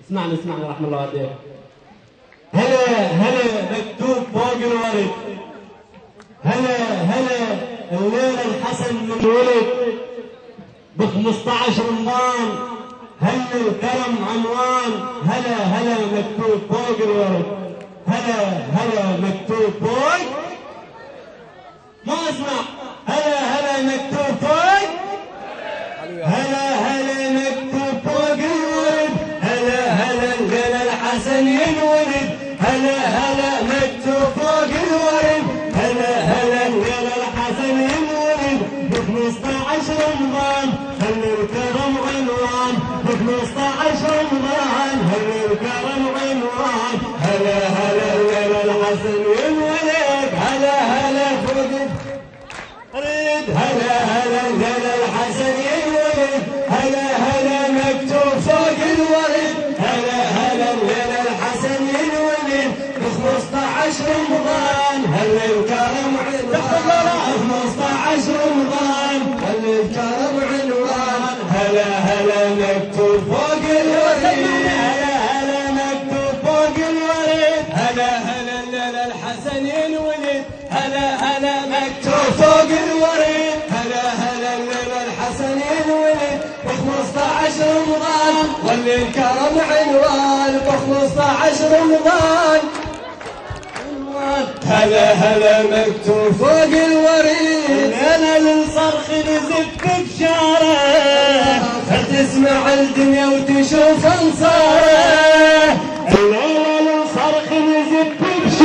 اسمعني رحم الله عليك. هلا مكتوب فوق الورد، هلا الليلة الحسن من ولد ب15 رمضان، هل الكرم عنوان، هلا مكتوب فوق الورد، هلا مكتوب فوق، ما اسمع، هلا مكتوب فوق، هلا مكتوب فوق الورد، هلا الليلة الحسن ينولد، هلا مكتوب فوق الورد، هلا الليلة الحسن ينولد ب15 رمضان، هل الكرم عنوان ب15 رمضان، هل الكرم عنوان، هلا الليلة الحسن ينولد، هلا فوق الورد، هلا الليلة الحسن ينولد، هلا مكتوب فوق الورد، هلا الليلة الحسن ينولد ب15 رمضان، هل الكرم عنوان 15 رمضان، هل الكرم عنوان، هلا مكتوب فوق الورد، هلا مكتوب فوق الورد، هلا الليلة الحسن ينولد، هلا مكتوب فوق الورد، هلا الليلة الحسن ينولد ب15 رمضان، والكرم عنوان ب15 رمضان، هلا مكتوب فوق الوريد، انا للصرخ نزفت بشاره، تسمع الدنيا وتشوف انصاره، الليله للصرخ نزفت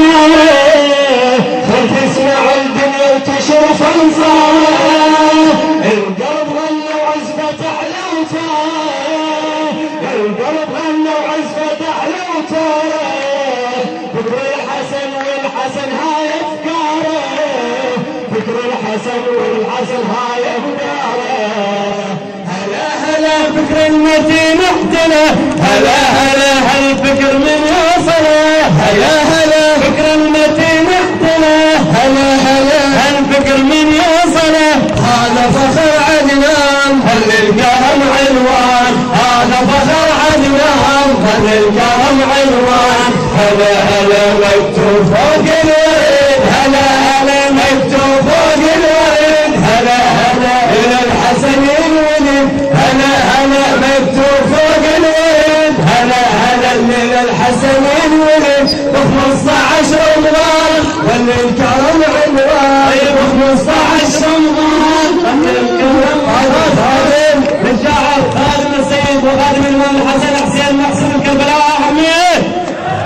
بشاره، تسمع الدنيا وتشوف انصاره، القلب غنى وعزفه احلى وتاره، القلب غنى وعزفه احلى وتاره، فكر الحسن والحسن هاي افكاره، فكر الحسن والحسن هاي افكاره، هلا فكر المتين احتله، هلا هالفكر من يوصله، هلا فكر المتين احتله، هلا هالفكر من يوصله، هذا فخر عدنان، هل الكرم عنوان، هذا فخر عدنان، هل الكرم عنوان، هلا مكتوب فوق الورد، هلا مكتوب فوق الورد، هلا إلى الحسن ينولد، هلا مكتوب فوق الورد، هلا إلى الحسن ينولد ب15 رمضان، والكرم عنوان ب15 رمضان، الكرم خادم للشاعر خادم السيد وخادم الإمام الحسن حسين محسن الكربلاء حميد،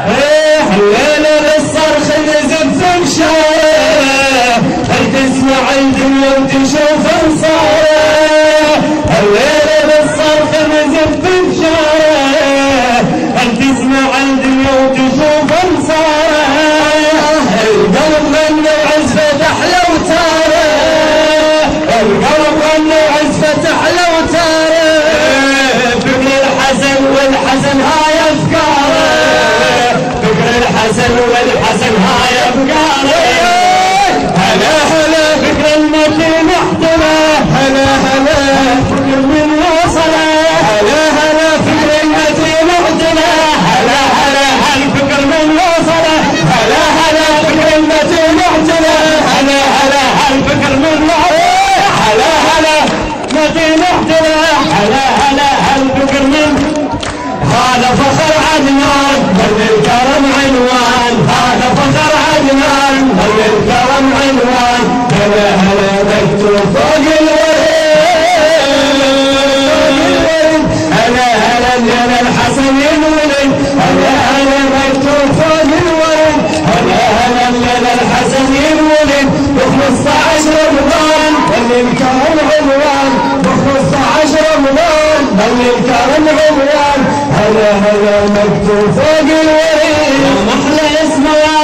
الليلة للصرخ نزف بشاره، هل تسمع الدنيا وتشوف انصاره، الليلة للصرخ نزف بشاره، هل تسمع الدنيا وتشوف انصاره، القلب غنى وعزفة احلى وتاره، القلب غنى وعزفة احلى وتاره، فكر الحسن والحسن هاي افكاره، الحسن والحسن هاي افكاره، هلا فكر المتين احتله، هلا فكر من وصله، هلا فكر المتين احتله، هلا هالفكر من وصله، هلا فكر المتين احتله، هلا هالفكر من وصله، هلا متين احتله، هلا هالفكر من، هذا فخر عدنان، هل الكرم عنوان، هذا فخر عدنان، هل الكرم عنوان، هلا مكتوب فوق الورد، هلا الليلة الحسن ينولد، هلا مكتوب فوق الورد، هلا الليلة الحسن ينولد ب15 رمضان، هل الكرم عنوان ب15 رمضان، هل الكرم عنوان، هلا مكتوب فوق الورد، محلى اسمه